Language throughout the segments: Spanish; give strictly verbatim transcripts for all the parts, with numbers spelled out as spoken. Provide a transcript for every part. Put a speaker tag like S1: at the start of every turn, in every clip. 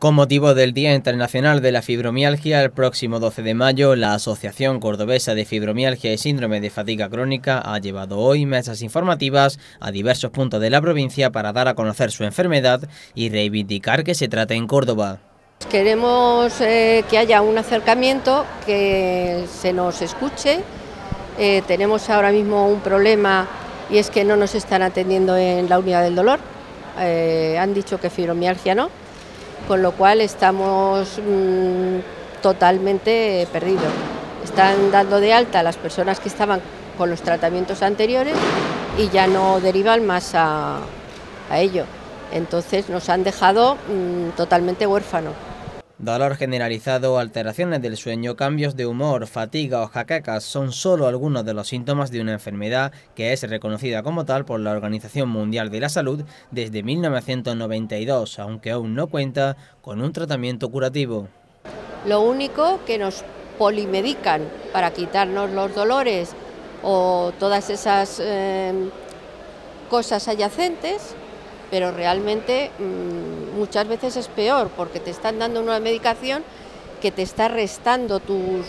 S1: Con motivo del Día Internacional de la Fibromialgia, el próximo doce de mayo, la Asociación Cordobesa de Fibromialgia y Síndrome de Fatiga Crónica ha llevado hoy mesas informativas a diversos puntos de la provincia para dar a conocer su enfermedad y reivindicar que se trate en Córdoba.
S2: Queremos eh, que haya un acercamiento, que se nos escuche. Eh, tenemos ahora mismo un problema y es que no nos están atendiendo en la unidad del dolor. Eh, han dicho que fibromialgia no, con lo cual estamos mmm, totalmente perdidos. Están dando de alta a las personas que estaban con los tratamientos anteriores y ya no derivan más a, a ello. Entonces nos han dejado mmm, totalmente huérfanos.
S1: Dolor generalizado, alteraciones del sueño, cambios de humor, fatiga o jaquecas son solo algunos de los síntomas de una enfermedad que es reconocida como tal por la Organización Mundial de la Salud desde mil novecientos noventa y dos, aunque aún no cuenta con un tratamiento curativo.
S2: Lo único que nos polimedican para quitarnos los dolores o todas esas eh, cosas adyacentes, pero realmente mmm, muchas veces es peor porque te están dando una medicación que te está restando tus...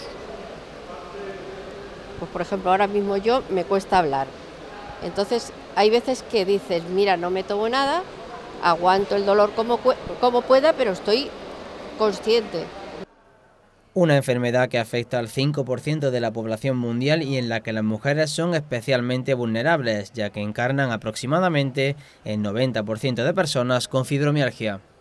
S2: Pues por ejemplo, ahora mismo yo me cuesta hablar. Entonces hay veces que dices, mira, no me tomo nada, aguanto el dolor como, como pueda, pero estoy consciente.
S1: Una enfermedad que afecta al cinco por ciento de la población mundial y en la que las mujeres son especialmente vulnerables, ya que encarnan aproximadamente el noventa por ciento de personas con fibromialgia.